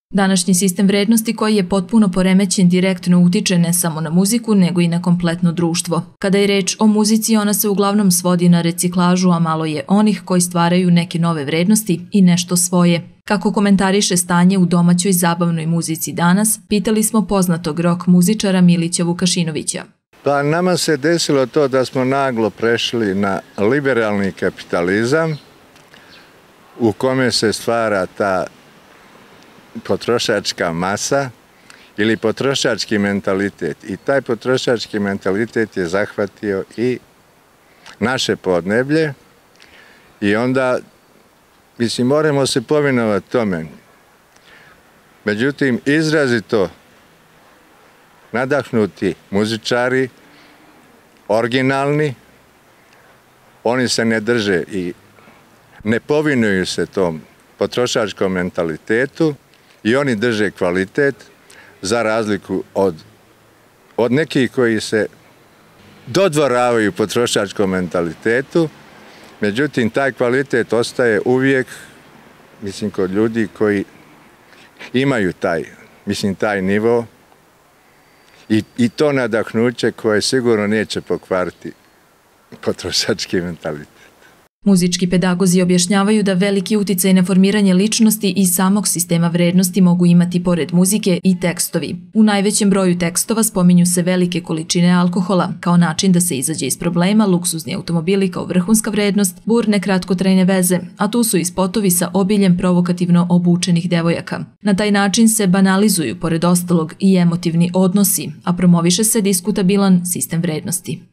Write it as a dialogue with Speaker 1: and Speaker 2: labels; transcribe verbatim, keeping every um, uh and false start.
Speaker 1: Današnji sistem vrednosti koji je potpuno poremećen direktno utiče ne samo na muziku, nego i na kompletno društvo. Kada je reč o muzici, ona se uglavnom svodi na reciklažu, a malo je onih koji stvaraju neke nove vrednosti i nešto svoje. Kako komentariše stanje u domaćoj zabavnoj muzici danas, pitali smo poznatog rock muzičara Milića Vukašinovića.
Speaker 2: Pa nama se desilo to da smo naglo prešli na liberalni kapitalizam u kome se stvara ta potrošačka masa ili potrošački mentalitet. I taj potrošački mentalitet je zahvatio i naše podneblje i onda, mislim, moramo se povinovati tome. Međutim, izrazito nadahnuti muzičari, originalni, oni se ne drže i ne povinuju se tom potrošačkom mentalitetu i oni drže kvalitet za razliku od, od nekih koji se dodvoravaju potrošačkom mentalitetu. Međutim, taj kvalitet ostaje uvijek, mislim, kod ljudi koji imaju taj, mislim, taj nivo i, i to nadahnuće koje sigurno neće pokvariti potrošački mentalitet.
Speaker 1: Muzički pedagozi objašnjavaju da veliki uticaj na formiranje ličnosti i samog sistema vrednosti mogu imati pored muzike i tekstovi. U najvećem broju tekstova spominju se velike količine alkohola kao način da se izađe iz problema, luksuzni automobili kao vrhunska vrednost, burne kratkotrajne veze, a tu su i spotovi sa obiljem provokativno obučenih devojaka. Na taj način se banalizuju, pored ostalog, i emotivni odnosi, a promoviše se diskutabilan sistem vrednosti.